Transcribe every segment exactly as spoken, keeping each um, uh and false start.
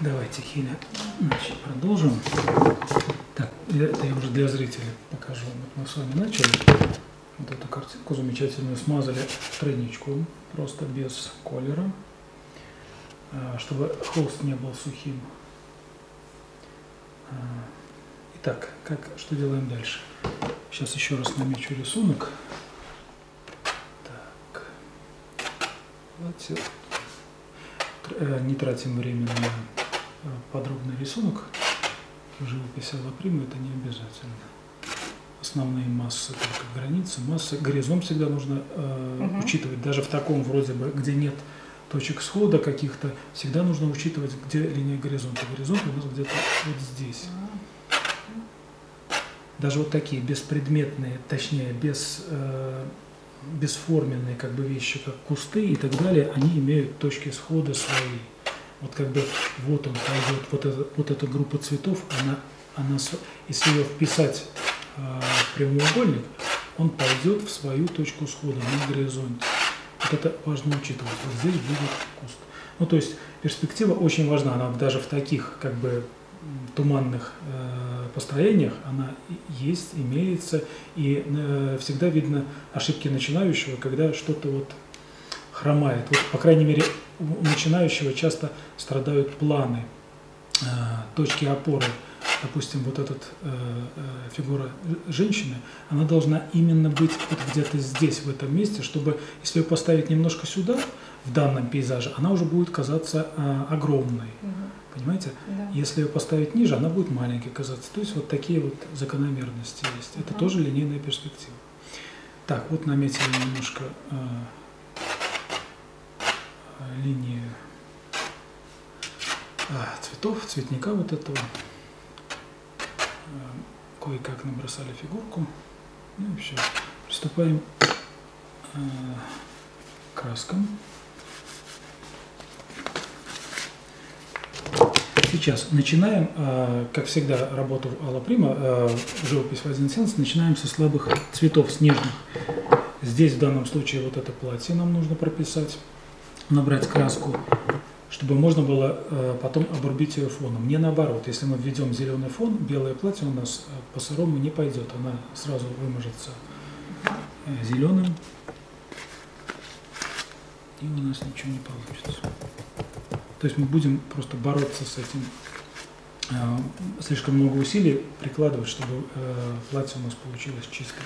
Давайте, Хиля, значит, продолжим. Так, это я уже для зрителей покажу. Вот мы с вами начали. Вот эту картинку замечательную смазали тройничком, просто без колера, чтобы холст не был сухим. Итак, как, что делаем дальше? Сейчас еще раз намечу рисунок. Так. Давайте не тратим время на подробный рисунок. В живописи Алаприма это не обязательно. Основные массы, только границы, массы, горизонт всегда нужно э, угу. учитывать. Даже в таком вроде бы, где нет точек схода каких-то, всегда нужно учитывать, где линия горизонта. Горизонт у нас где-то вот здесь. Даже вот такие беспредметные, точнее, без, э, бесформенные как бы вещи, как кусты и так далее, они имеют точки схода свои. Вот как бы вот он пойдет, вот, это, вот эта группа цветов, она, она, если ее вписать э, в прямоугольник, он пойдет в свою точку схода на горизонте. Вот это важно учитывать. Вот здесь будет куст. Ну, то есть перспектива очень важна, она даже в таких как бы туманных э, построениях она есть, имеется, и э, всегда видно ошибки начинающего, когда что-то вот хромает. Вот, по крайней мере, у начинающего часто страдают планы, э, точки опоры. Допустим, вот эта э, фигура женщины, она должна именно быть вот где-то здесь, в этом месте, чтобы, если ее поставить немножко сюда, в данном пейзаже, она уже будет казаться э, огромной. Угу. Понимаете? Да. Если ее поставить ниже, она будет маленькой казаться. То есть вот такие вот закономерности есть. Это угу. тоже линейная перспектива. Так, вот наметили немножко э, линии э, цветов, цветника вот этого. Кое-как набросали фигурку. Ну и все. Приступаем э, к краскам. Сейчас начинаем, э, как всегда, работу Алаприма, э, живопись в один сеанс, начинаем со слабых цветов, с нежных. Здесь в данном случае вот это платье нам нужно прописать, набрать краску, чтобы можно было э, потом обрубить ее фоном. Не наоборот, если мы введем зеленый фон, белое платье у нас по сырому не пойдет, она сразу вымажется э, зеленым, и у нас ничего не получится. То есть мы будем просто бороться с этим, э, слишком много усилий прикладывать, чтобы э, платье у нас получилось чистым.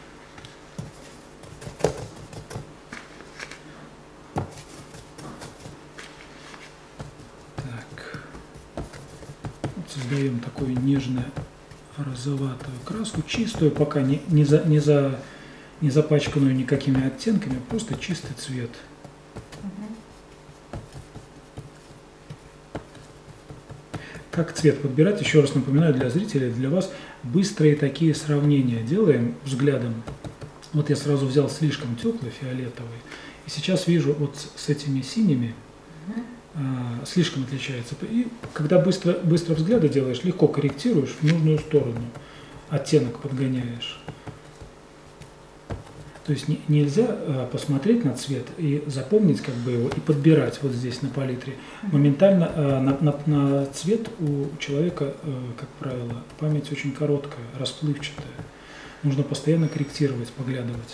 Создаем такую нежную розоватую краску, чистую, пока не, не, за, не, за, не запачканную никакими оттенками, а просто чистый цвет. Угу. Как цвет подбирать, еще раз напоминаю для зрителей, для вас, быстрые такие сравнения делаем взглядом. Вот я сразу взял слишком теплый фиолетовый, и сейчас вижу вот с этими синими, слишком отличается. И когда быстро, быстро взгляды делаешь, легко корректируешь в нужную сторону, оттенок подгоняешь. То есть не, нельзя посмотреть на цвет и запомнить как бы его и подбирать вот здесь на палитре. Моментально на, на, на цвет у человека, как правило, память очень короткая, расплывчатая. Нужно постоянно корректировать, поглядывать.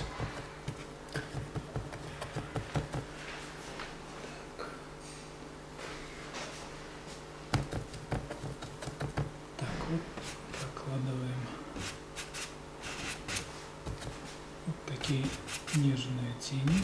Такие нежные тени.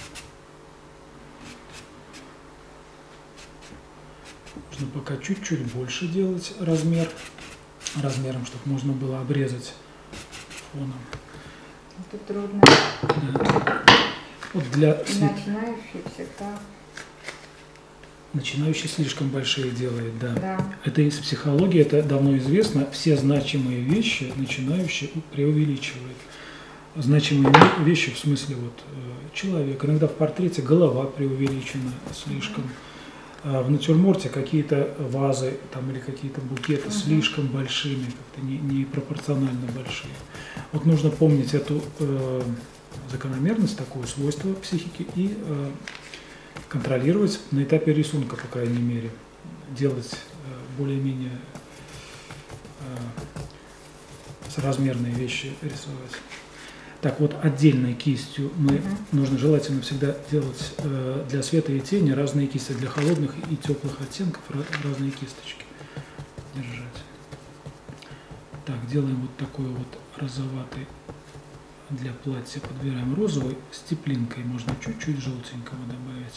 Нужно пока чуть-чуть больше делать размер, размером, чтобы можно было обрезать фоном. Это трудно. Да. Вот для начинающих всегда. Начинающий слишком большие делает, да. Да. Это из психологии, это давно известно. Все значимые вещи начинающий преувеличивает. Значимые вещи в смысле вот человек. Иногда в портрете голова преувеличена слишком. В натюрморте какие-то вазы там, или какие-то букеты угу. слишком большими, как-то не, не пропорционально большие. Вот нужно помнить эту э, закономерность, такое свойство психики и э, контролировать на этапе рисунка, по крайней мере. Делать более-менее э, соразмерные вещи рисовать. Так вот, отдельной кистью мы uh-huh. нужно желательно всегда делать э, для света и тени разные кисти, для холодных и теплых оттенков разные кисточки держать. Так, делаем вот такой вот розоватый для платья, подбираем розовый с теплинкой, можно чуть-чуть желтенького добавить.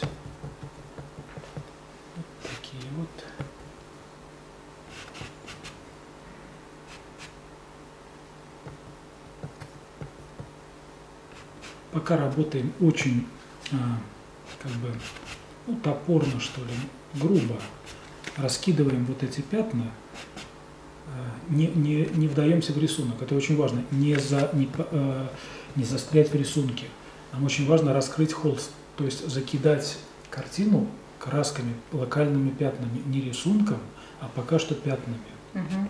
Вот такие вот. Пока работаем очень, а, как бы, ну, топорно, что ли, грубо, раскидываем вот эти пятна, а, не, не, не вдаемся в рисунок. Это очень важно, не, за, не, а, не застрять в рисунке. Нам очень важно раскрыть холст, то есть закидать картину красками, локальными пятнами, не рисунком, а пока что пятнами. Uh-huh.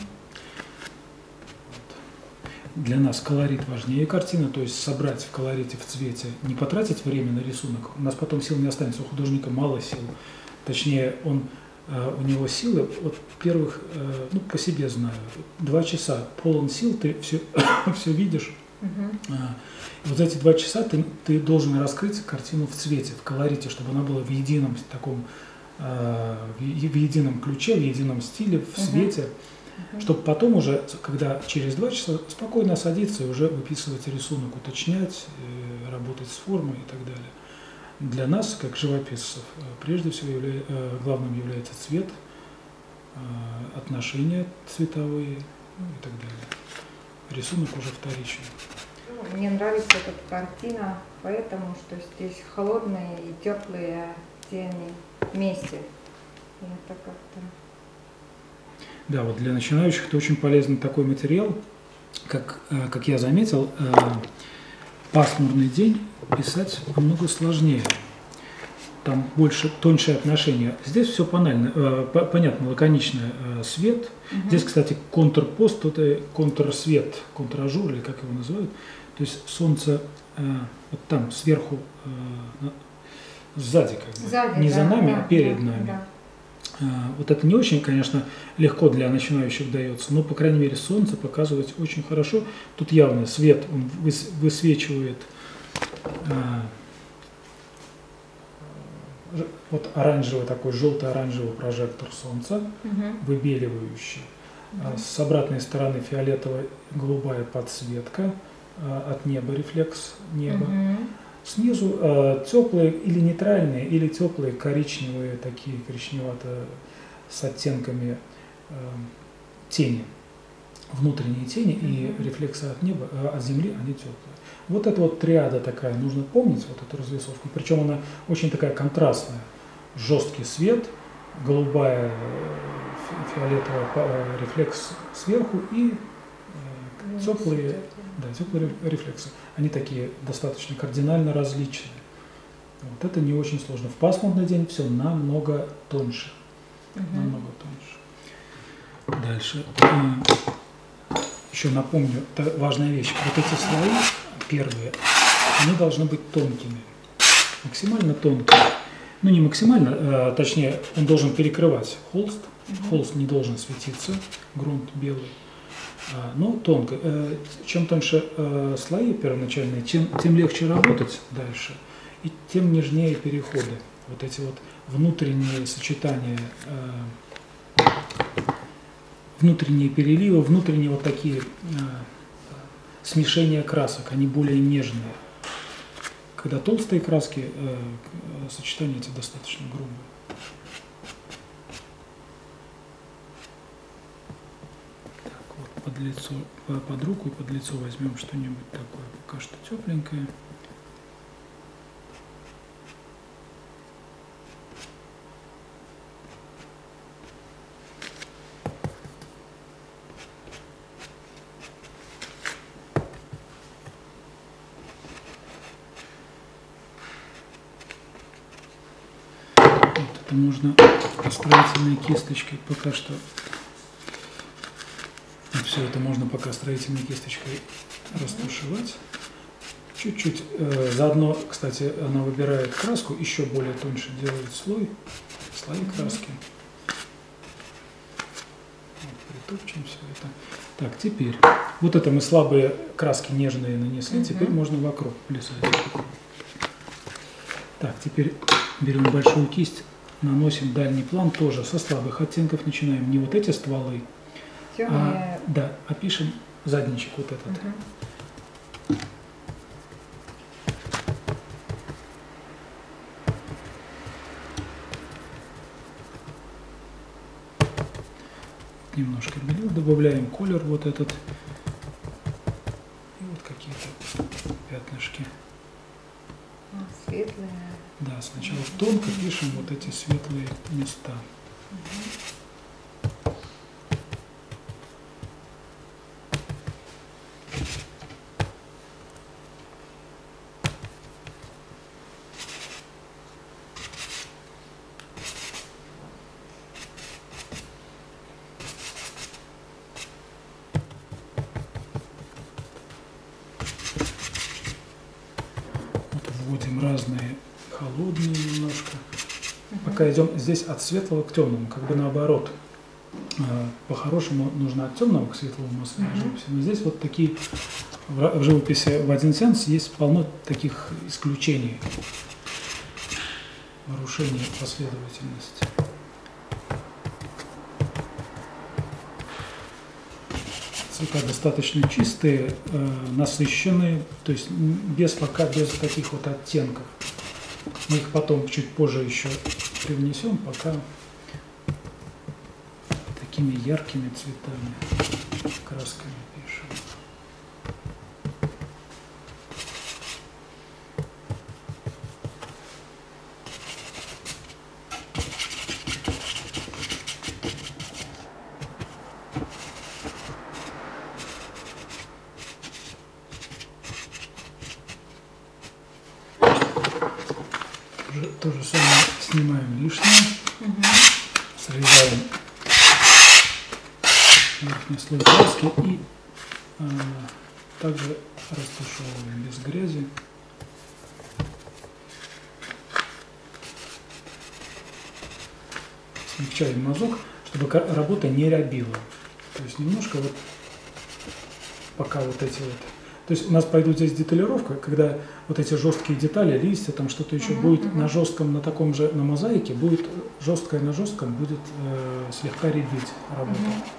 Для нас колорит важнее картины, то есть собрать в колорите, в цвете, не потратить время на рисунок. У нас потом сил не останется, у художника мало сил. Точнее, он, у него силы, вот первых, ну, по себе знаю, два часа полон сил, ты все, все видишь. Uh-huh. Вот за эти два часа ты, ты должен раскрыть картину в цвете, в колорите, чтобы она была в едином таком, в едином ключе, в едином стиле, в uh-huh. свете. Uh-huh. Чтобы потом уже, когда через два часа, спокойно садиться и уже выписывать рисунок, уточнять, работать с формой и так далее. Для нас, как живописцев, прежде всего явля... главным является цвет, отношения цветовые, ну, и так далее. Рисунок уже вторичный. Мне нравится эта картина, поэтому что здесь холодные и теплые тени вместе. И это как-то... Да, вот для начинающих это очень полезный такой материал, как, как я заметил, пасмурный день писать намного сложнее, там больше, тоньше отношения. Здесь все банально, понятно, лаконичный свет. Угу. Здесь, кстати, контрпост, это контрсвет, контражур, или как его называют. То есть солнце вот там сверху, сзади, как бы, сзади, не да, за нами, да, а перед да, нами. Да. Вот это не очень, конечно, легко для начинающих дается, но, по крайней мере, солнце показывать очень хорошо. Тут явно свет, он высвечивает вот оранжевый такой, желто-оранжевый прожектор солнца, угу. выбеливающий. Угу. С обратной стороны фиолетовая, голубая подсветка от неба, рефлекс неба. Угу. Снизу э, теплые или нейтральные, или теплые коричневые, такие коричневато с оттенками э, тени, внутренние тени mm-hmm. и рефлексы от неба, э, от земли, они теплые. Вот эта вот триада такая, нужно помнить, вот эту разрисовку. Причем она очень такая контрастная. Жесткий свет, голубая, фиолетовая э, рефлекс сверху и э, теплые, да, теплые рефлексы. Они такие достаточно кардинально различные. Вот это не очень сложно. В пасмурный день все намного тоньше. Угу. Намного тоньше. Дальше. Еще напомню, это важная вещь. Вот эти слои первые, они должны быть тонкими. Максимально тонкими. Ну не максимально, а, точнее, он должен перекрывать холст. Угу. Холст не должен светиться, грунт белый. Но тонко. Чем тоньше слои первоначальные, тем, тем легче работать дальше, и тем нежнее переходы. Вот эти вот внутренние сочетания, внутренние переливы, внутренние вот такие смешения красок, они более нежные. Когда толстые краски, сочетания эти достаточно грубые. Под лицо, под руку и под лицо возьмем что-нибудь такое, пока что тепленькое. Вот это можно строительной кисточкой пока что. Все это можно пока строительной кисточкой растушевать. Чуть-чуть. Э, заодно, кстати, она выбирает краску, еще более тоньше делает слой, слои краски. Вот, притупчим все это. Так, теперь, вот это мы слабые краски нежные нанесли, угу. Теперь можно вокруг плясать. Так, теперь берем большую кисть, наносим дальний план тоже со слабых оттенков, начинаем не вот эти стволы, а, да, а пишем задничек вот этот. Угу. Немножко белил, добавляем колер вот этот и вот какие-то пятнышки. Светлые. Да, сначала тонко пишем вот эти светлые места. Угу. Вводим разные холодные немножко. Uh-huh. Пока идем здесь от светлого к темному, как бы наоборот. По-хорошему нужно от темного к светлому массовой uh-huh. живописи. Но здесь вот такие в живописи в один сеанс есть полно таких исключений, нарушений последовательности. Цвета достаточно чистые, э, насыщенные, то есть без пока без таких вот оттенков. Мы их потом чуть позже еще привнесем, пока такими яркими цветами, красками пишем. То же самое снимаем лишнее, угу. Срезаем верхний слой краски и а, также растушевываем без грязи. Смягчаем мазок, чтобы работа не рябила. То есть немножко вот пока вот эти вот. То есть у нас пойдут здесь деталировка, когда вот эти жесткие детали, листья, там что-то еще uh-huh, будет uh-huh. на жестком, на таком же, на мозаике, будет жесткое на жестком, будет э, слегка рябить работу.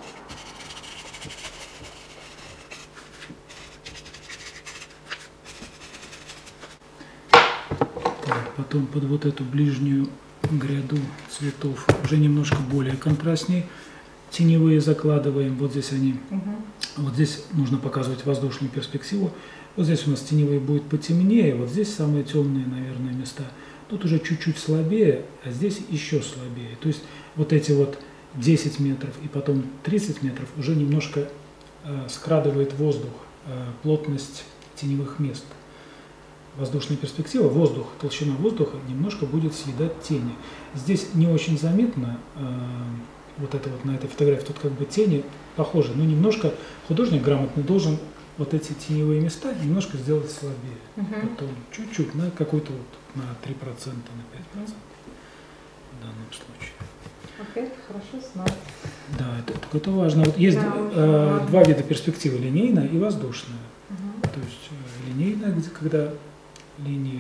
Uh-huh. Так, потом под вот эту ближнюю гряду цветов уже немножко более контрастнее. Теневые закладываем, вот здесь они, угу. Вот здесь нужно показывать воздушную перспективу, вот здесь у нас теневые будет потемнее, вот здесь самые темные, наверное, места, тут уже чуть-чуть слабее, а здесь еще слабее, то есть вот эти вот десять метров и потом тридцать метров уже немножко э, скрадывает воздух, э, плотность теневых мест. Воздушная перспектива, воздух, толщина воздуха немножко будет съедать тени. Здесь не очень заметно, э, вот это вот на этой фотографии, тут как бы тени похожи, но немножко художник грамотный должен вот эти теневые места немножко сделать слабее. Угу. Потом чуть-чуть, на какой-то вот, на три процента, на пять процентов в данном случае. Опять хорошо знать. Да, это, это важно. Вот есть да, э, важно. Два вида перспективы, линейная и воздушная. Угу. То есть э, линейная, где, когда линии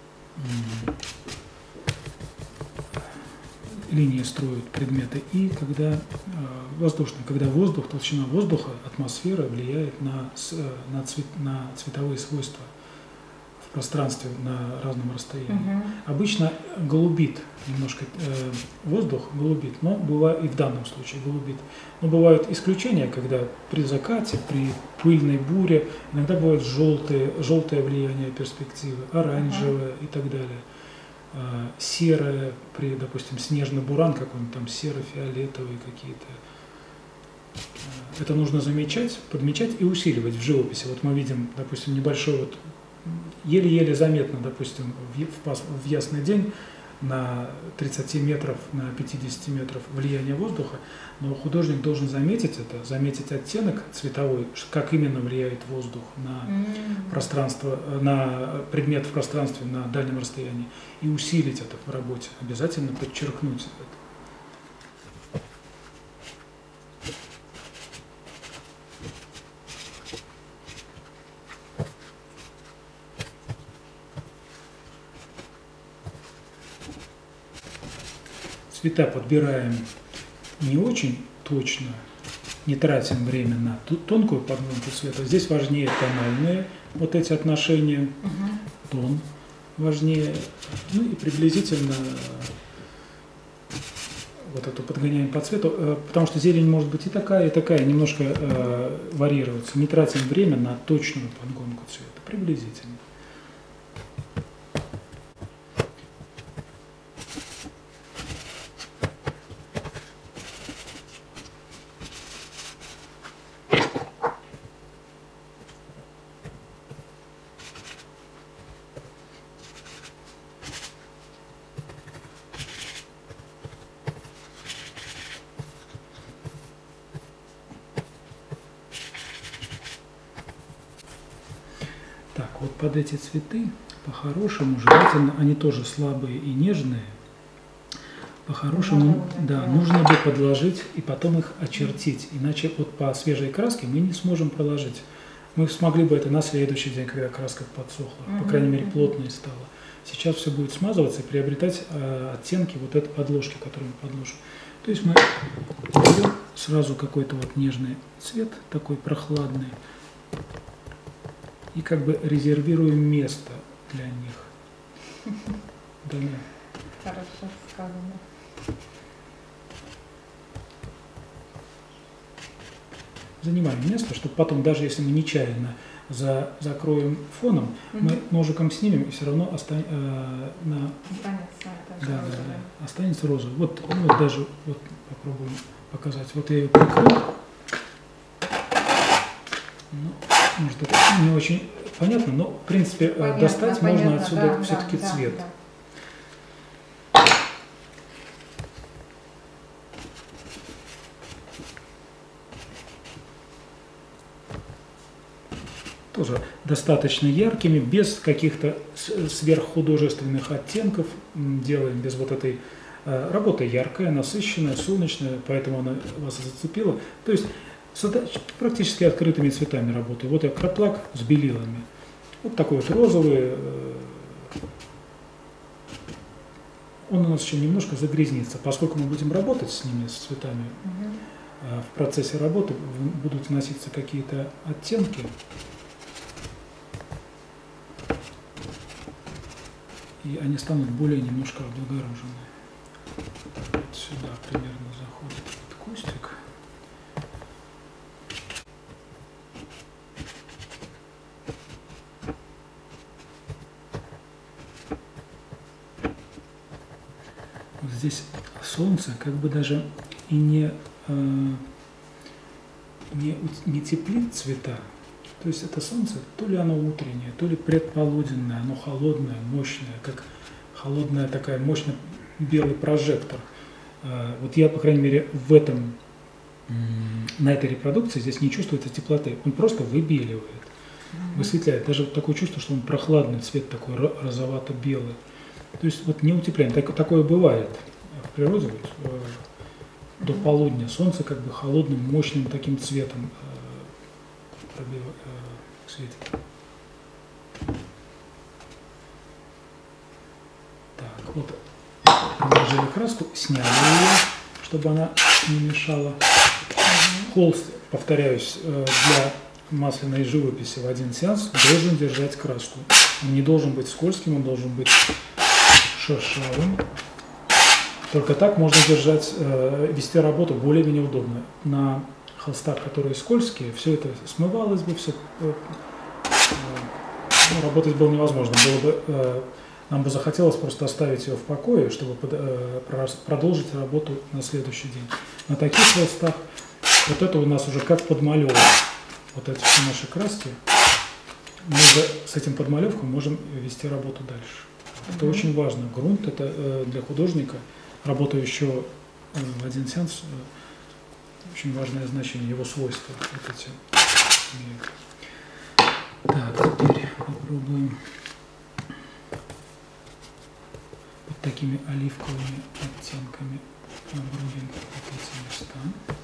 линии строят предметы, и когда э, воздушно, когда воздух, толщина воздуха, атмосфера влияет на, на, цвет, на цветовые свойства в пространстве на разном расстоянии. Uh-huh. Обычно голубит немножко э, воздух, голубит, но бывает и в данном случае голубит. Но бывают исключения, когда при закате, при пыльной буре иногда бывает желтое, желтое влияние перспективы, оранжевое uh-huh. и так далее. Серое, при, допустим, снежный буран какой-нибудь, там серо-фиолетовые какие-то. Это нужно замечать, подмечать и усиливать в живописи. Вот мы видим, допустим, небольшой, вот еле-еле заметно, допустим, в, в, в ясный день на тридцать метров, на пятьдесят метров влияние воздуха, но художник должен заметить это, заметить оттенок цветовой, как именно влияет воздух на mm-hmm. пространство, на предмет в пространстве на дальнем расстоянии, и усилить это в работе, обязательно подчеркнуть это. цвета подбираем не очень точно, не тратим время на тонкую подгонку цвета. Здесь важнее тональные вот эти отношения, угу. Тон важнее, ну и приблизительно вот эту подгоняем по цвету, потому что зелень может быть и такая, и такая, немножко э, варьироваться. Не тратим время на точную подгонку цвета, приблизительно. Так, вот под эти цветы, по-хорошему, желательно, они тоже слабые и нежные, по-хорошему, да, нужно бы подложить и потом их очертить, иначе вот по свежей краске мы не сможем проложить. Мы смогли бы это на следующий день, когда краска подсохла, uh-huh, по крайней мере, uh-huh. плотной стала. Сейчас все будет смазываться и приобретать э, оттенки вот этой подложки, которую мы подложим. То есть мы берем сразу какой-то вот нежный цвет, такой прохладный, и как бы резервируем место для них. Да, да. Хорошо сказано. Занимаем место, чтобы потом, даже если мы нечаянно за, закроем фоном, угу. мы ножиком снимем, и все равно остан, э, на, останется, да, да, да, останется розовый. Вот, ну, вот даже вот попробуем показать. Вот я ее прикрыл. Ну, может, это не очень понятно, но в принципе понятно, достать понятно, можно отсюда да, все-таки да, цвет. Да, да. Тоже достаточно яркими, без каких-то сверххудожественных оттенков. Делаем без вот этой работа яркая, насыщенная, солнечная, поэтому она вас зацепила. То есть практически открытыми цветами работаю. Вот я краплак с белилами. Вот такой вот розовый. Он у нас еще немножко загрязнится. Поскольку мы будем работать с ними, с цветами, угу. в процессе работы будут вноситься какие-то оттенки. И они станут более немножко облагороженные. Вот сюда примерно заходит этот кустик. Вот здесь солнце как бы даже и не, э, не, не теплит цвета. То есть это солнце, то ли оно утреннее, то ли предполуденное, оно холодное, мощное, как холодная такая мощный белый прожектор. Вот я, по крайней мере, в этом, на этой репродукции здесь не чувствуется теплоты. Он просто выбеливает, высветляет. Даже вот такое чувство, что он прохладный цвет такой, розовато-белый. То есть вот не утепляем. Так, такое бывает в природе. Вот, до полудня солнце как бы холодным, мощным таким цветом светит. Так, вот наложили краску, сняли ее, чтобы она не мешала. Холст, повторяюсь, для масляной живописи в один сеанс должен держать краску. Он не должен быть скользким, он должен быть шершавым. Только так можно держать, вести работу более-менее удобно. На холстах, которые скользкие, все это смывалось бы, все, ну, работать было невозможно. Было бы, нам бы захотелось просто оставить ее в покое, чтобы продолжить работу на следующий день. На таких холстах вот это у нас уже как подмалевка. Вот эти все наши краски. Мы уже с этим подмалевком можем вести работу дальше. Это mm-hmm. очень важно. Грунт это для художника, работающего в один сеанс, очень важное значение, его свойства. Вот эти. Так, теперь попробуем вот такими оливковыми оттенками обрубим вот эти места.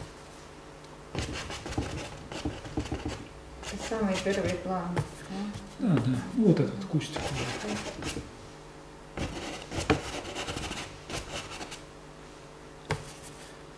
Это самый первый план. Да, да, да. Вот этот кустик уже.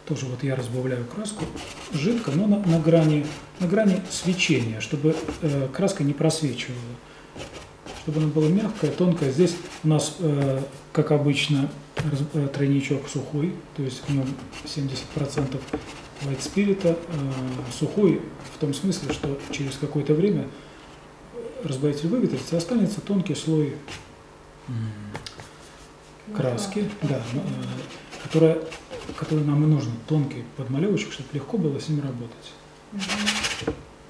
тоже вот я разбавляю краску жидко, но на, на, грани, на грани свечения, чтобы э, краска не просвечивала. Чтобы она была мягкая, тонкая. Здесь у нас, э, как обычно, раз, э, тройничок сухой, то есть в нем семьдесят процентов white spirit, э, сухой в том смысле, что через какое-то время разбавитель выветрится, останется тонкий слой краски, да, э, которая, который нам и нужен, тонкий подмалевочек, чтобы легко было с ним работать. Mm-hmm.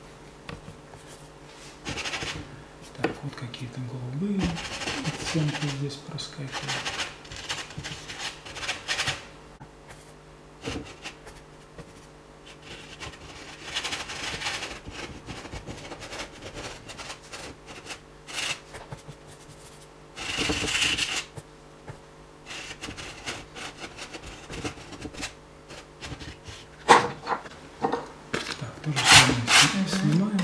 Так, вот какие там голубые оттенки здесь проскакивают. Снимаем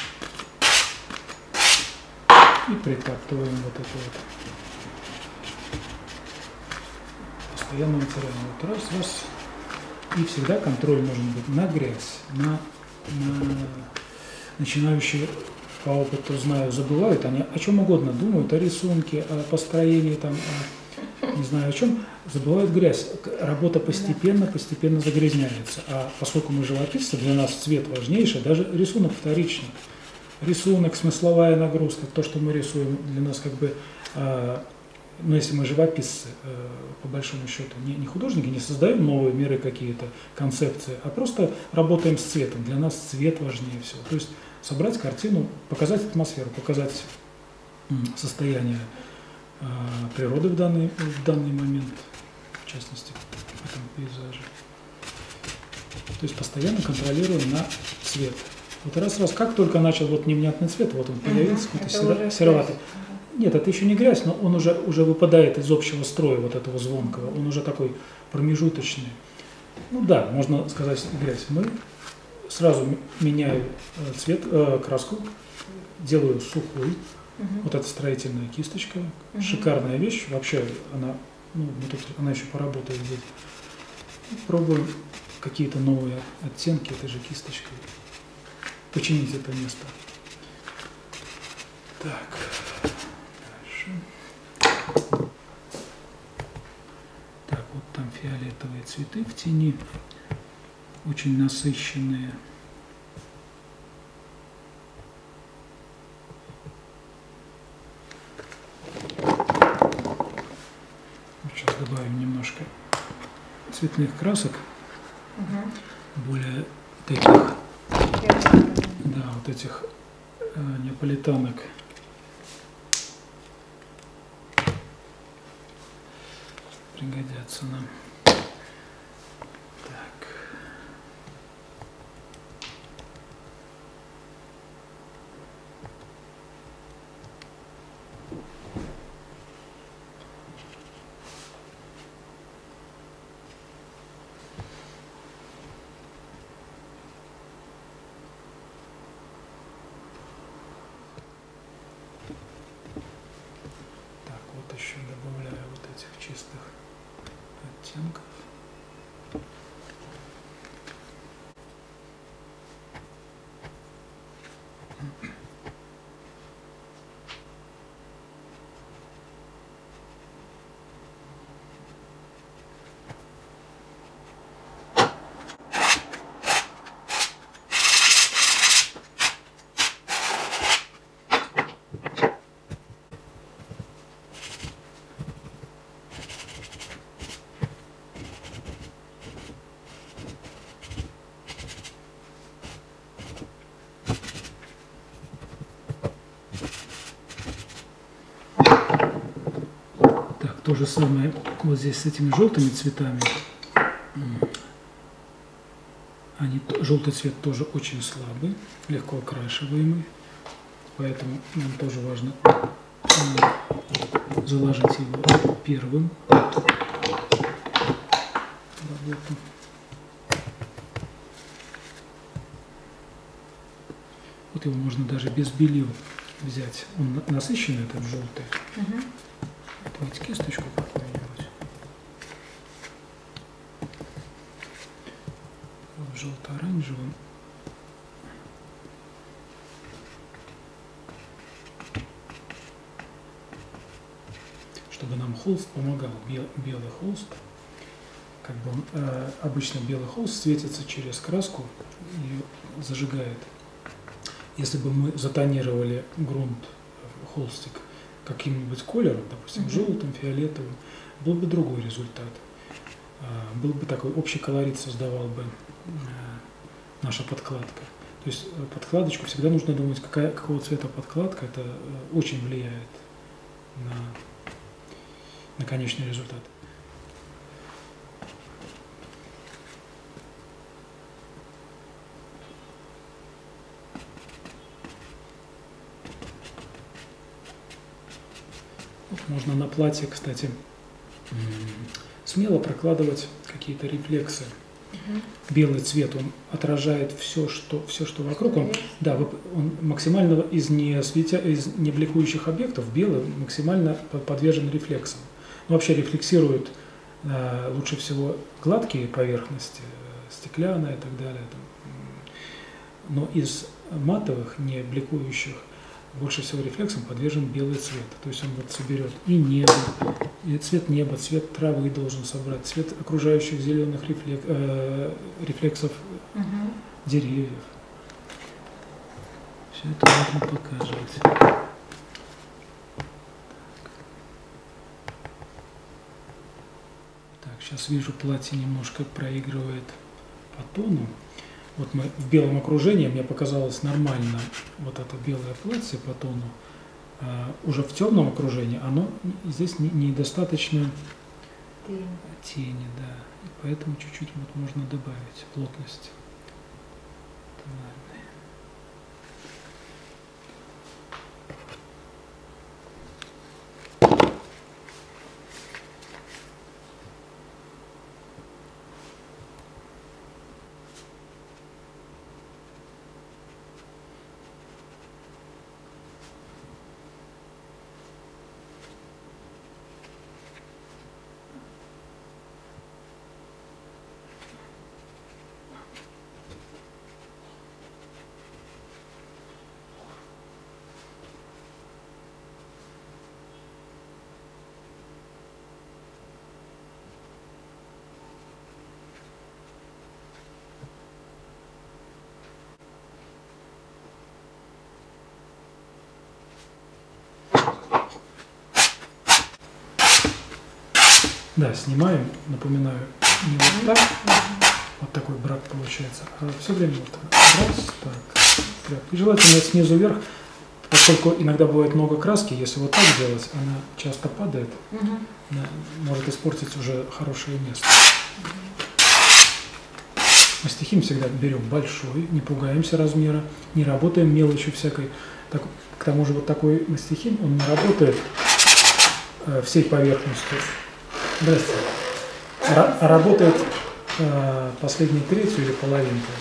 и прикатываем вот это вот. Постоянно вытираем. Вот раз, раз. И всегда контроль должен быть на грязь, на, на начинающие, по опыту знаю, забывают, они о чем угодно думают, о рисунке, о построении, там, о, не знаю о чем, забывают грязь. Работа постепенно, постепенно загрязняется. А поскольку мы живописцы, для нас цвет важнейший, даже рисунок вторичный. Рисунок, смысловая нагрузка, то, что мы рисуем, для нас как бы, э, ну если мы живописцы, э, по большому счету, не, не художники, не создаем новые миры какие-то, концепции, а просто работаем с цветом. Для нас цвет важнее всего. То есть собрать картину, показать атмосферу, показать состояние э, природы в данный, в данный момент, в частности, в этом пейзаже. То есть постоянно контролируем на цвет. Вот раз-раз, как только начал вот невнятный цвет, вот он появился, uh-huh. какой-то сероватый. Нет, это еще не грязь, но он уже, уже выпадает из общего строя вот этого звонкого, он уже такой промежуточный. Ну да, можно сказать грязь. Мы сразу меняю цвет, э, краску, делаю сухой. Uh-huh. Вот эта строительная кисточка, uh-huh. шикарная вещь, вообще она, ну, тут, она еще поработает здесь. Пробуем какие-то новые оттенки этой же кисточкой. Починить это место. Так, дальше. Так, вот там фиолетовые цветы в тени, очень насыщенные. Вот сейчас добавим немножко цветных красок, угу. более таких. Да, вот этих э, неаполитанок. Пригодятся нам. Так. Еще добавляю вот этих чистых оттенков. То же самое вот здесь с этими желтыми цветами. Они, желтый цвет тоже очень слабый, легко окрашиваемый, поэтому нам тоже важно заложить его первым в работу. Вот его можно даже без белил взять. Он насыщенный, этот желтый. Угу. Давайте кисточку какую-нибудь. желто-оранжевым. Чтобы нам холст помогал, бел, белый холст. Как бы он, э, обычно белый холст светится через краску и зажигает. Если бы мы затонировали грунт, холстик, каким-нибудь колером, допустим, mm-hmm. желтым, фиолетовым, был бы другой результат. Э, был бы такой общий колорит, создавал бы э, наша подкладка. То есть подкладочку всегда нужно думать, какая, какого цвета подкладка, это э, очень влияет на, на конечный результат. Можно на платье, кстати, смело прокладывать какие-то рефлексы. Угу. Белый цвет, он отражает все, что, все, что вокруг. Он, да, он максимально из не, светя, из не бликующих объектов, белый максимально подвержен рефлексам. Он вообще рефлексирует э, лучше всего гладкие поверхности, стеклянные и так далее. Но из матовых, не бликующих, больше всего рефлексом подвержен белый цвет. То есть он вот соберет и небо, и цвет неба, цвет травы должен собрать, цвет окружающих зеленых рефлек, э, рефлексов угу. деревьев. Все это можно показывать. Так. Так, сейчас вижу, платье немножко проигрывает по тону. Вот мы в белом окружении, мне показалось нормально вот это белое платье по тону. А, уже в темном окружении оно здесь недостаточно тени. тени, да. И поэтому чуть-чуть вот можно добавить плотности. Да, снимаем, напоминаю, не вот так, вот такой брак получается, а все время вот так, раз, так, так. И желательно снизу вверх, поскольку иногда бывает много краски, если вот так делать, она часто падает, угу. она может испортить уже хорошее место. Угу. Мастихин всегда берем большой, не пугаемся размера, не работаем мелочью всякой. Так, к тому же вот такой мастихин, он не работает э, всей поверхностью. Здравствуйте. Р- работает э, последней третью или половинкой.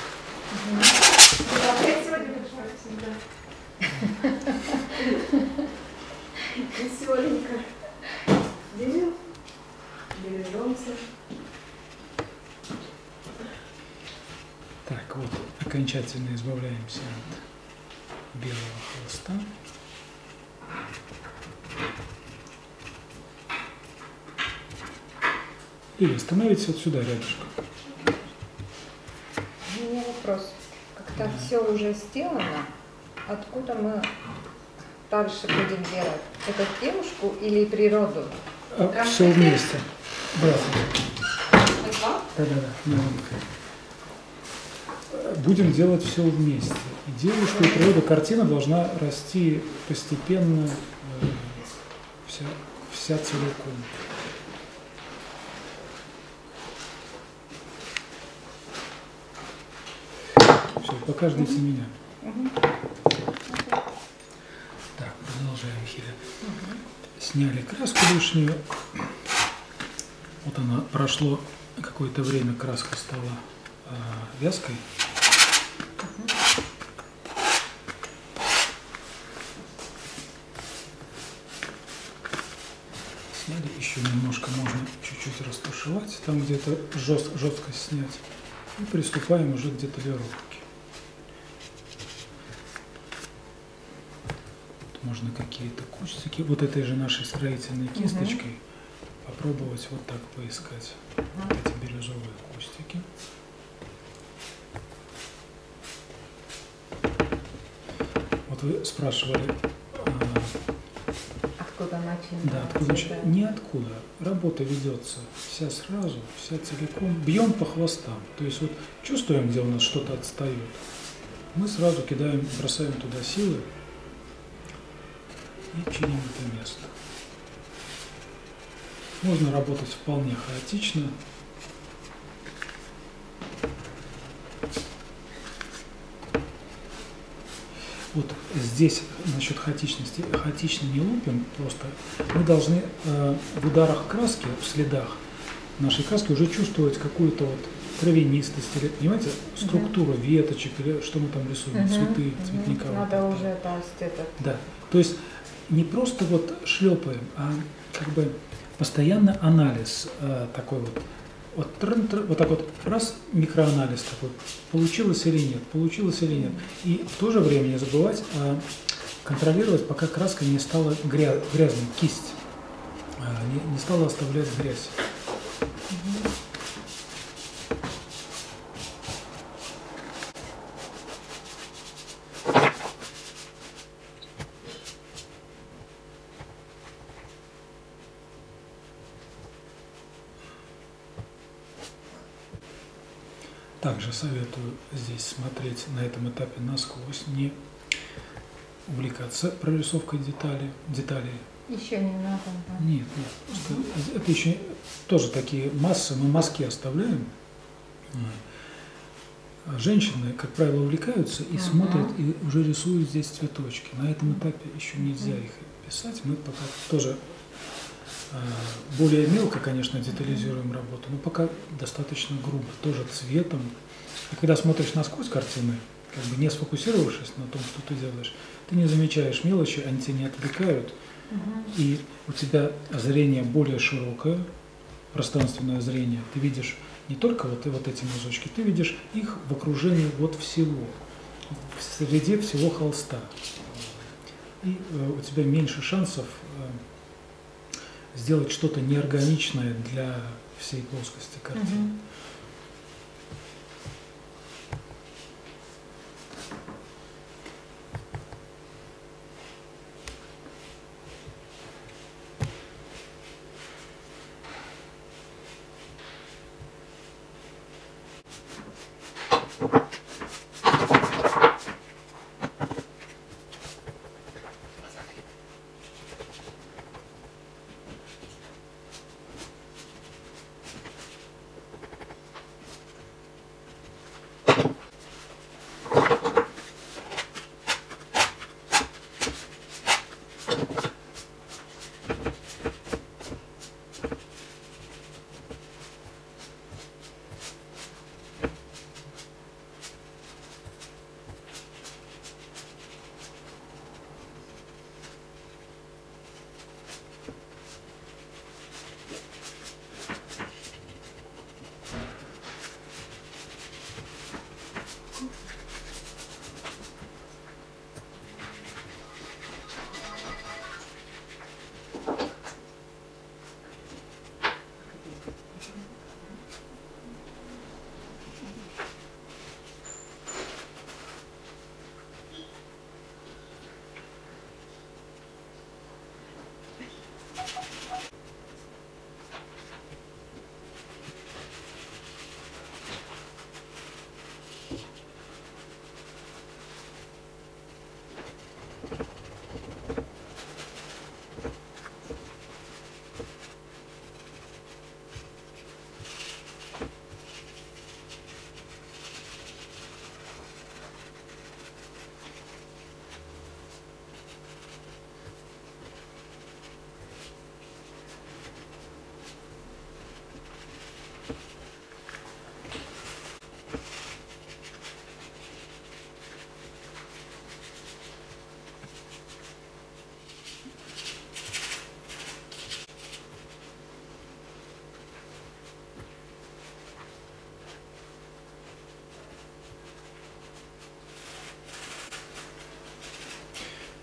Я сегодня пришла всегда. Веселенько. Берем, бережемся. Так, вот, окончательно избавляемся от белого холста. Или становитесь вот сюда рядышком. У меня вопрос. Когда да. все уже сделано, откуда мы дальше будем делать? Это девушку или природу? А, все вместе. Здравствуйте. Да-да-да. Будем делать все вместе. И девушку, и природу. Картина должна расти постепенно, э, вся, вся целиком. Все, пока ждите угу. меня. Угу. Так, продолжаем, Хиля. Угу. Сняли краску лишнюю. Вот она, прошло какое-то время, краска стала э, вязкой. Угу. Сняли, еще немножко можно чуть-чуть растушевать, там где-то жест, жесткость снять. И приступаем уже к деталировке. Тут можно какие-то кустики, вот этой же нашей строительной кисточкой, угу. попробовать вот так поискать угу. эти бирюзовые кустики. Вот вы спрашивали, откуда начинается? Да, откуда начинается? Ниоткуда. Работа ведется вся сразу, вся целиком. Бьем по хвостам. То есть вот чувствуем, где у нас что-то отстает. Мы сразу кидаем, бросаем туда силы и чиним это место. Можно работать вполне хаотично. Вот здесь насчет хаотичности, хаотично не лупим, просто мы должны э, в ударах краски, в следах нашей краски уже чувствовать какую-то вот травянистость, или, понимаете, структуру uh-huh. веточек, или что мы там рисуем, uh-huh. цветы, uh-huh. цветника. Надо вот уже это, это. Да, то есть не просто вот шлепаем, а как бы постоянно анализ э, такой вот. Вот, вот так вот, раз, микроанализ такой, получилось или нет, получилось или нет. И в то же время не забывать а, контролировать, пока краска не стала гря- грязной, кисть, а, не, не стала оставлять грязь. Также советую здесь смотреть на этом этапе насквозь, не увлекаться прорисовкой деталей. деталей. Еще не надо. Да? Нет, нет. Просто это еще тоже такие массы, мы мазки оставляем. Женщины, как правило, увлекаются и uh-huh. смотрят, и уже рисуют здесь цветочки. На этом этапе еще нельзя их писать. Мы пока тоже более мелко, конечно, детализируем работу, но пока достаточно грубо, тоже цветом. И когда смотришь насквозь картины, как бы не сфокусировавшись на том, что ты делаешь, ты не замечаешь мелочи, они тебя не отвлекают, угу. и у тебя зрение более широкое, пространственное зрение. Ты видишь не только вот, вот эти мазочки, ты видишь их в окружении вот всего, в среде всего холста. И э, у тебя меньше шансов э, сделать что-то неорганичное для всей плоскости картины. Uh-huh.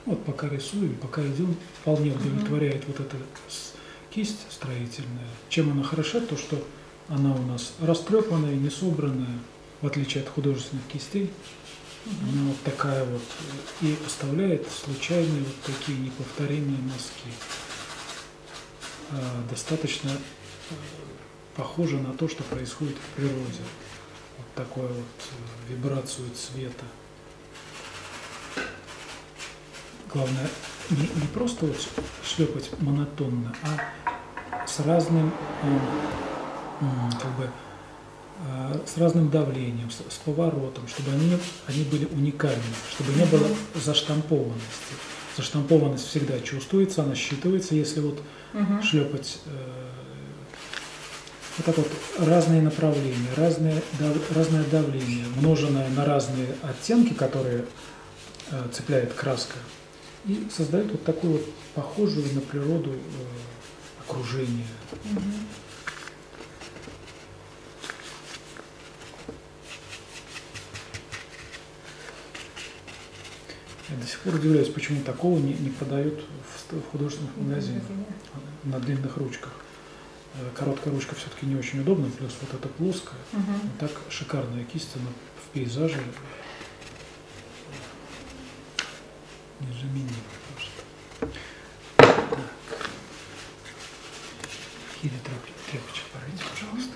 Вот пока рисуем, пока идем, вполне удовлетворяет вот эта кисть строительная. Чем она хороша, то что она у нас растрепанная, не собранная, в отличие от художественных кистей. Она вот такая вот и оставляет случайные вот такие неповторимые мазки. А, достаточно похоже на то, что происходит в природе. Вот такую вот вибрацию цвета. Главное не, не просто вот шлепать монотонно, а с разным, э, как бы, э, с разным давлением, с, с поворотом, чтобы они, они были уникальны, чтобы не было заштампованности. Заштампованность всегда чувствуется, она считывается, если вот uh-huh. шлепать э, вот так вот разные направления, разные, дав, разное давление, умноженное на разные оттенки, которые э, цепляет краска. И создает вот такую вот похожую на природу э, окружение. Mm-hmm. Я до сих пор удивляюсь, почему такого не, не продают в, в художественных магазинах mm-hmm. на длинных ручках. Короткая ручка все-таки не очень удобна, плюс вот эта плоская. Mm-hmm. Вот так шикарная кисть, она в пейзаже незаменима просто. Или тряпочек порвите, пожалуйста.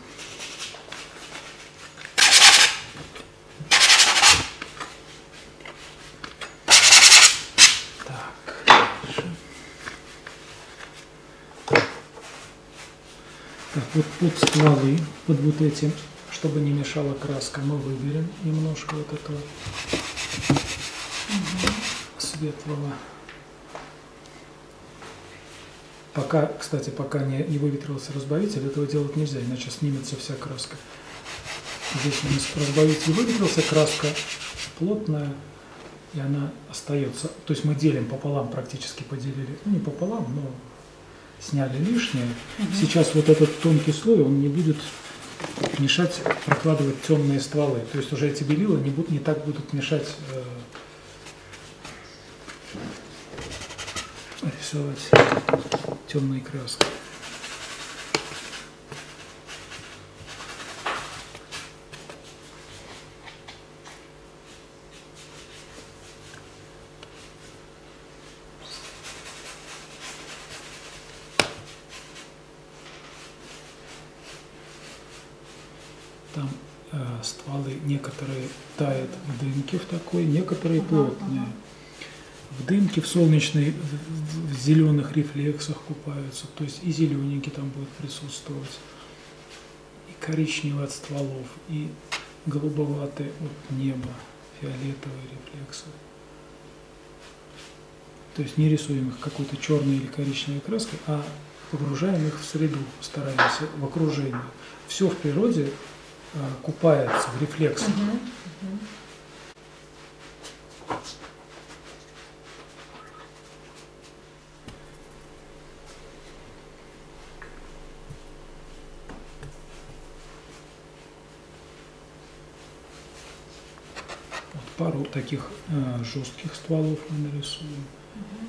Так, дальше. Так, вот под стволы, под вот этим, чтобы не мешала краска, мы выберем немножко вот этого угу. светлого. Пока, кстати, пока не, не выветрился разбавитель, этого делать нельзя, иначе снимется вся краска. Здесь у нас разбавитель выветрился, краска плотная, и она остается. То есть мы делим пополам, практически поделили, ну не пополам, но сняли лишнее. Угу. Сейчас вот этот тонкий слой, он не будет мешать прокладывать темные стволы. То есть уже эти белила не, будут, не так будут мешать э, рисовать темные краски. Там э, стволы некоторые тают в дымке в такой, некоторые плотные. В дымке, в солнечной, в, в зеленых рефлексах купаются, то есть и зелененький там будет присутствовать, и коричневый от стволов, и голубоватый от неба, фиолетовые рефлексы. То есть не рисуем их какой-то черной или коричневой краской, а погружаем их в среду, стараемся в окружение. Все в природе а, купается в рефлексах. Uh-huh. Uh-huh. Пару таких э, жестких стволов мы нарисуем. Угу.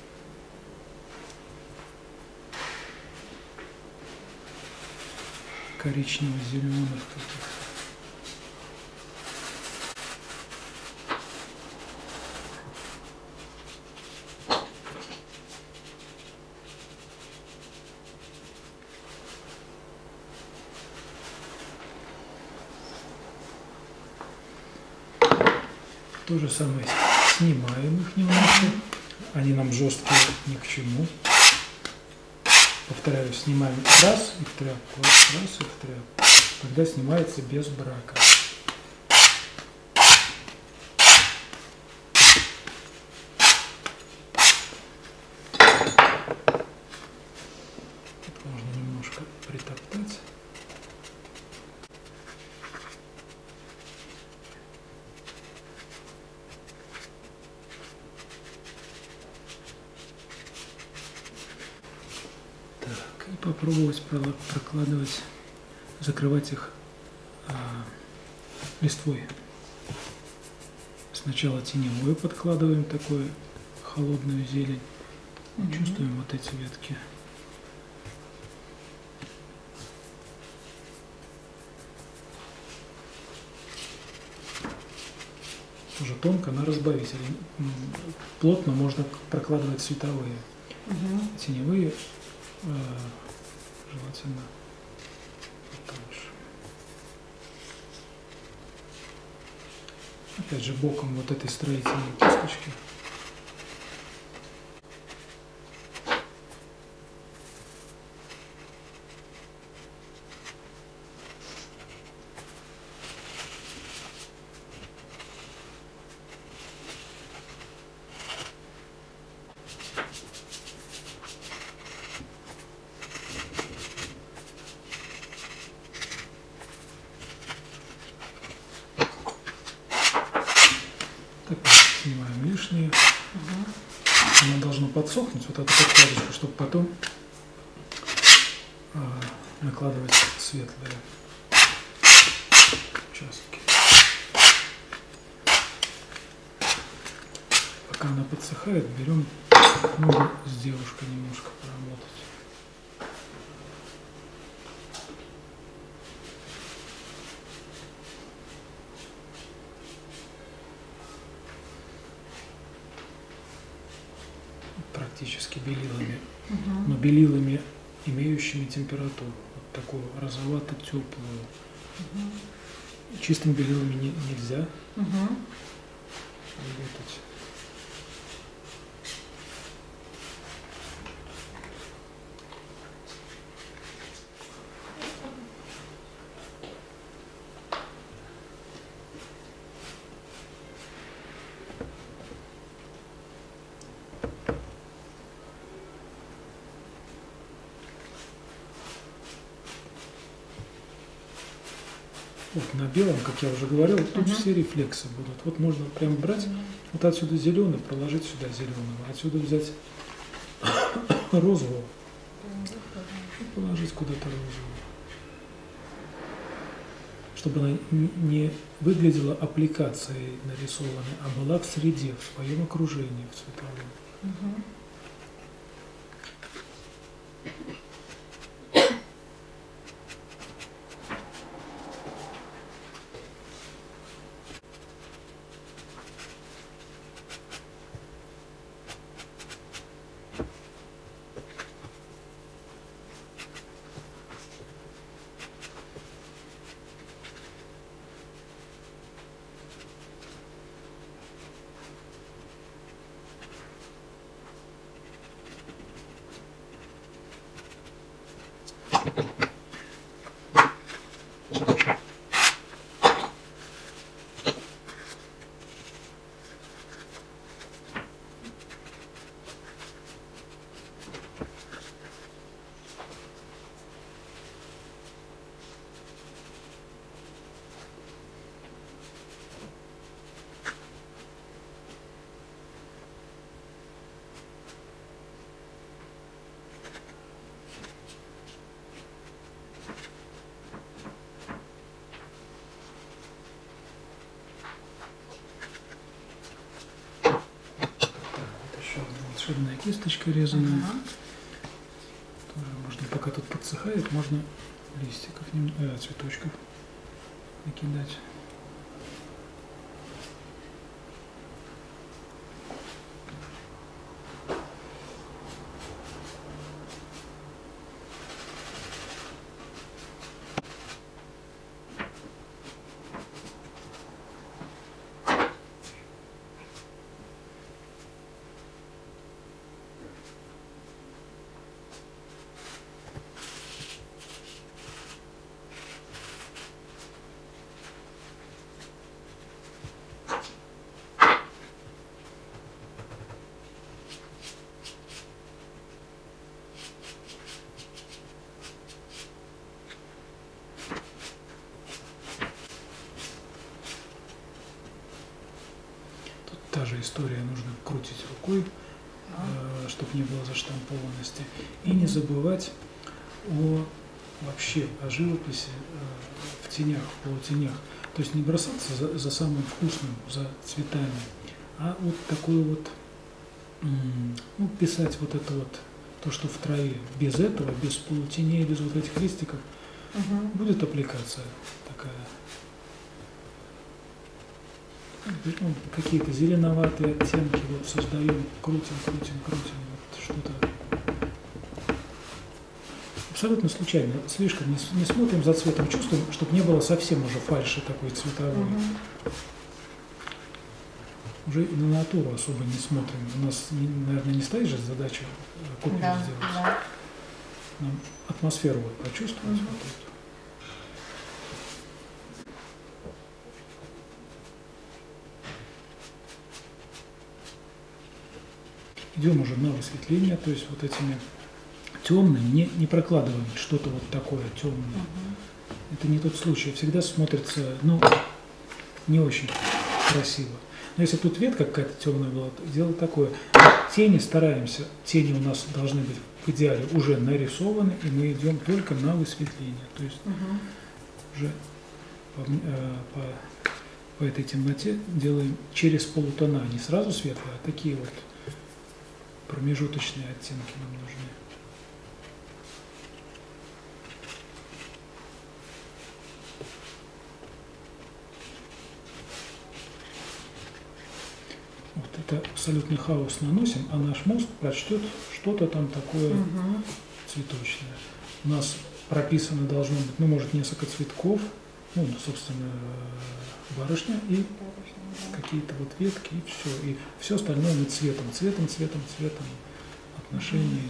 Коричнево-зеленых таких. То же самое снимаем их немножко, они нам жесткие ни к чему. Повторяю, снимаем раз и в тряпку, раз и в тряпку. Тогда снимается без брака. Тут можно немножко притоптать. Попробовать прокладывать, закрывать их а, листвой. Сначала теневое подкладываем, такое холодную зелень. Мгм. Чувствуем вот эти ветки. Уже тонко на разбавителе. М, Плотно можно прокладывать световые. Мгм. Теневые э, желательно потоньше. Опять же боком вот этой строительной кисточки. Так, снимаем лишнее. Мгм. Оно должно подсохнуть, вот эту подкладочку, чтобы потом э, накладывать светлые участки. Пока она подсыхает, берем ногу с девушкой немножко поработать. Практически белилами, Мгм. но белилами, имеющими температуру, вот такую розовато-теплую. Мгм. Чистым белилами не- нельзя Мгм. работать. Вот на белом, как я уже говорил, тут Мгм. все рефлексы будут. Вот можно прям брать, вот отсюда зеленый, проложить сюда зеленого, отсюда взять розового и положить куда-то розового. Чтобы она н- не выглядела аппликацией нарисованной, а была в среде, в своем окружении, в цветовом. Мгм. Вот еще одна волшебная кисточка резаная. Ага. Тоже можно, пока тут подсыхает, можно листиков, нем- э, цветочков накидать. Тут та же история, нужно крутить рукой, чтобы не было заштампованности. И не забывать о вообще о живописи э, в тенях, в полутенях. То есть не бросаться за, за самым вкусным, за цветами, а вот такой вот ну, писать вот это вот, то, что в траве, без этого, без полутеней, без вот этих листиков, Угу. будет аппликация такая. Ну, какие-то зеленоватые оттенки вот создаем, крутим, крутим, крутим, вот что-то. Абсолютно случайно, слишком не, не смотрим за цветом, чувствуем, чтобы не было совсем уже фальши такой цветовой. Угу. Уже и на натуру особо не смотрим. У нас, наверное, не стоит же задача копию Да, сделать. да. Нам атмосферу вот почувствовать. Мгм. Вот эту. Идем уже на высветление, то есть вот этими темным не, не прокладываем что-то вот такое темное. Угу. Это не тот случай. Всегда смотрится, ну, не очень красиво. Но если тут ветка какая-то темная была, то дело такое. Тени стараемся, тени у нас должны быть в идеале уже нарисованы, и мы идем только на высветление. То есть Угу. уже по, э, по, по этой темноте делаем через полутона, не сразу светлые, а такие вот промежуточные оттенки нам нужны. Вот это абсолютный хаос наносим, а наш мозг прочтет что-то там такое Угу. цветочное. У нас прописано должно быть, ну, может, несколько цветков, ну, собственно, барышня и какие-то вот ветки, и все. И все остальное мы цветом, цветом, цветом, цветом, отношениями.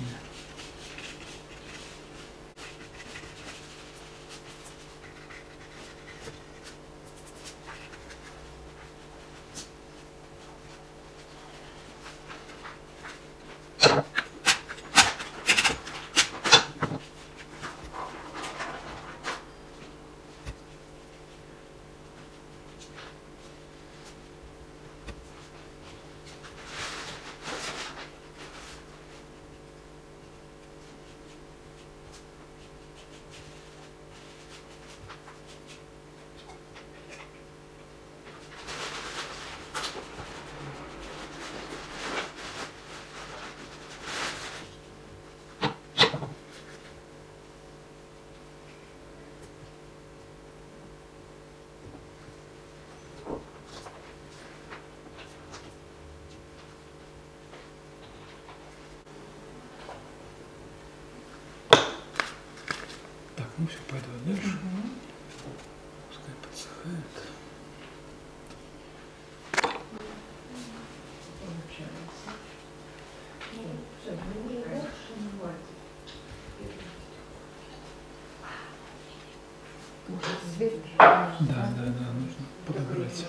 Так, ну все, пойду я дальше. Пускай подсыхает. Свет. Да, да, да, нужно подобрать.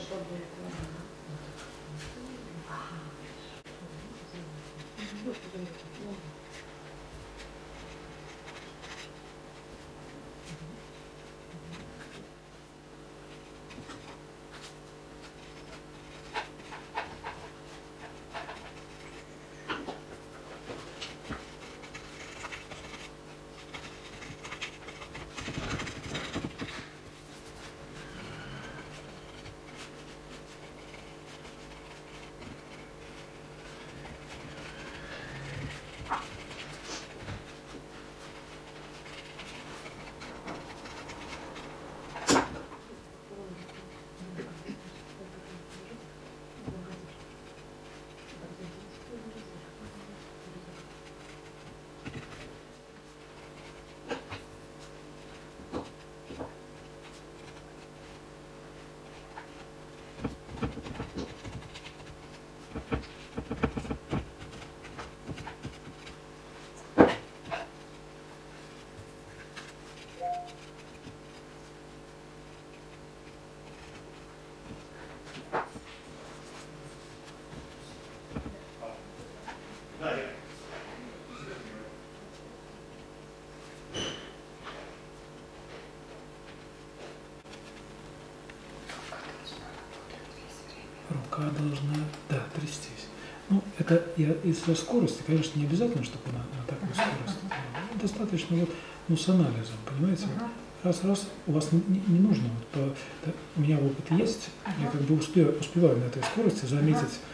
Рука должна, да, трястись. Ну, это я из-за скорости, конечно, не обязательно, чтобы она на такой скорости. Ну, достаточно вот, ну, с анализом, понимаете? Ага. Раз-раз, у вас не, не- не нужно, вот, по- да, у меня опыт есть, я как бы успеваю, успеваю на этой скорости заметить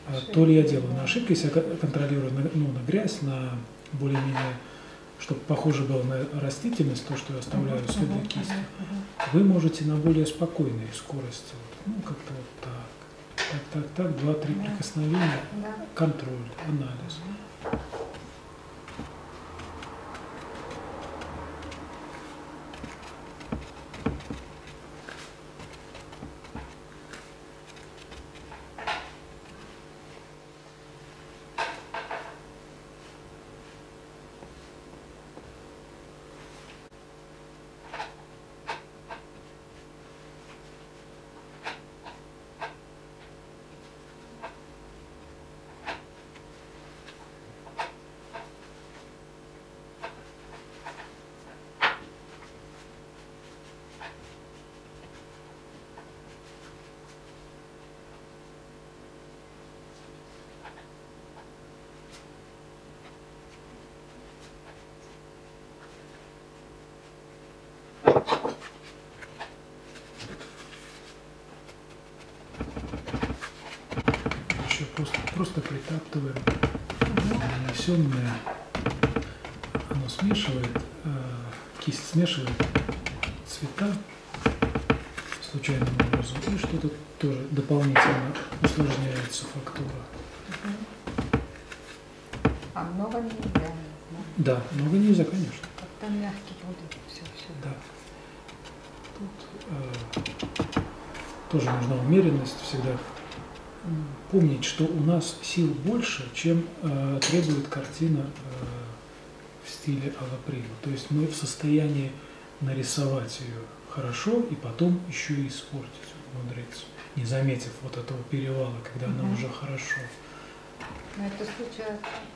А то ли я делаю на ошибки, если я контролирую на, ну, на грязь, на более-менее, чтобы похоже было на растительность, то, что я оставляю следы кисти, вы можете на более спокойной скорости, вот, ну, как-то вот так, так, так, так, два-три прикосновения, контроль, анализ. Еще просто, просто притаптываем нанесенное, оно смешивает, э, кисть смешивает цвета случайным образом, и что-то тоже дополнительно усложняется фактура. А много нельзя? Да, много нельзя, конечно. Как-то мягкий вот это все, все. Да. Тут э, тоже нужна умеренность всегда. Помнить, что у нас сил больше, чем э, требует картина э, в стиле Алла Прима. То есть мы в состоянии нарисовать ее хорошо и потом еще и испортить, умудриться, не заметив вот этого перевала, когда Угу. она уже хорошо. Но это случается.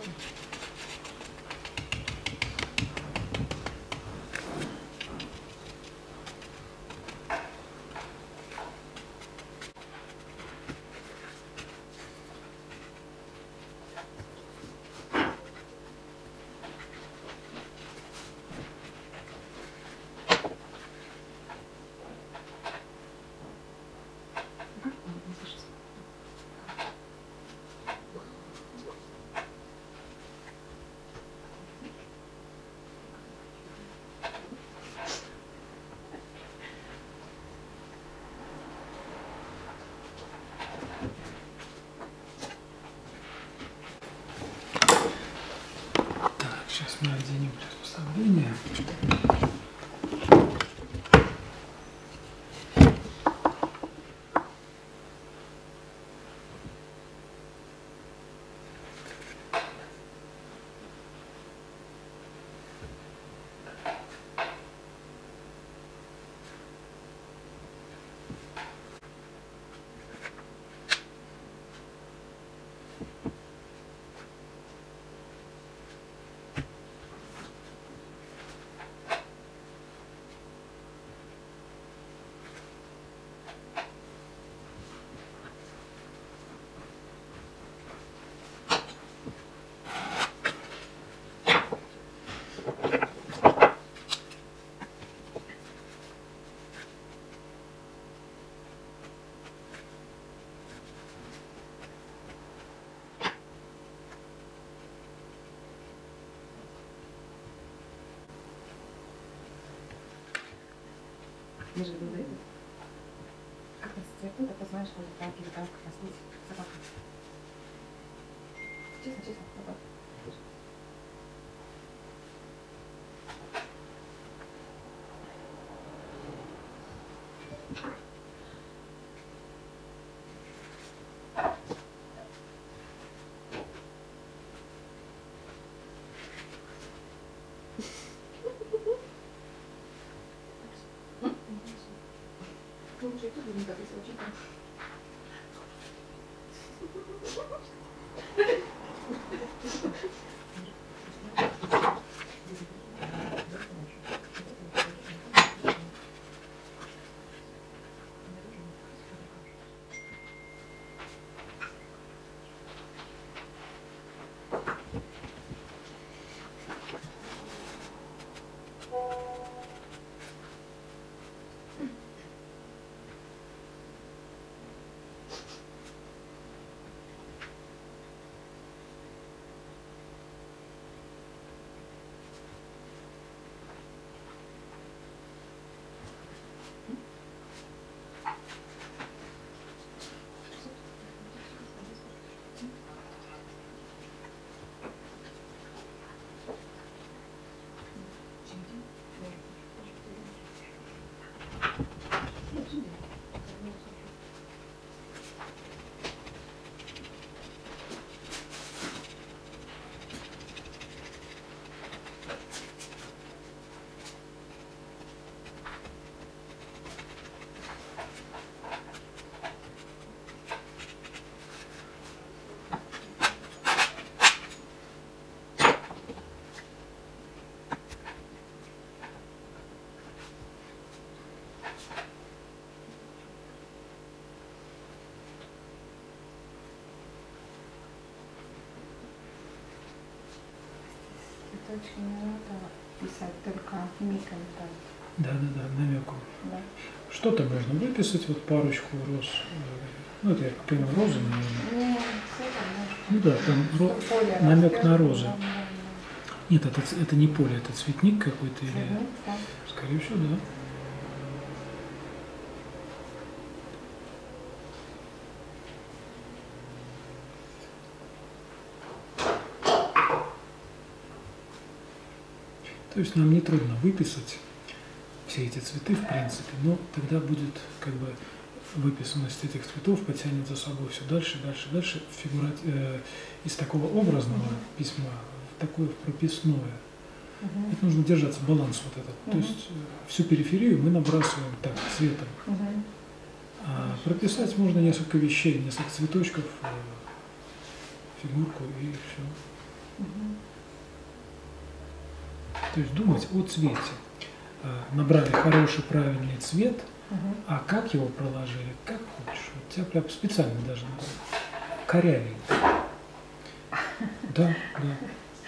Так, сейчас мы оденем приспособление. Неожиданно, да? Как нас цветут, это знаешь, вот так или так, растить собака. Честно, честно, собака. Лучше и тут будем так, если учить. листочки не надо писать, только миком так. Да, да, да, намеком. Да. Что-то можно выписать, вот парочку роз. э, Ну, это я как понимаю, розы, наверное. Не, цвета можно. Ну да, там ро- Что поле намек растет, на розы. да, да, да. Нет, это, ц- это не поле, это цветник какой-то или. Цветник, да. Скорее всего, да. То есть нам не трудно выписать все эти цветы, в принципе, но тогда будет как бы выписанность этих цветов потянет за собой все дальше, дальше, дальше фигура, э, из такого образного Мгм. письма в такое в прописное. Мгм. Это нужно держаться, баланс вот этот. То Мгм. есть э, всю периферию мы набрасываем так, цветом. Мгм. А прописать можно несколько вещей, несколько цветочков, э, фигурку и все. Мгм. То есть думать о цвете. Э, Набрали хороший, правильный цвет, Мгм. а как его проложили, как хочешь. Вот тебя прям специально даже корявили. Да, да.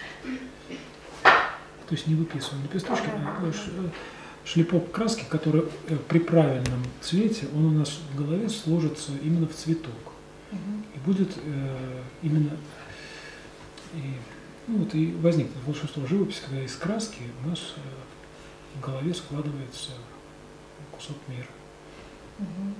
То есть не выписываем лепесточки, а ш- э, шлепок краски, который э, при правильном цвете, он у нас в голове сложится именно в цветок. Мгм. И будет э, именно, и, ну вот и возникнет волшебство живописи, когда из краски у нас э, в голове складывается кусок мира. Мгм.